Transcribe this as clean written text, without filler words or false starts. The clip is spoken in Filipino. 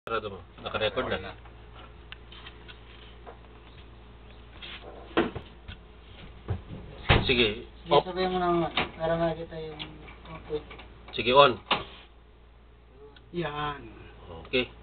Sarado mo. Naka-record na. Sige. Off. Sabihin mo naman, para makita yung point. Sige, on. Yan. Okay.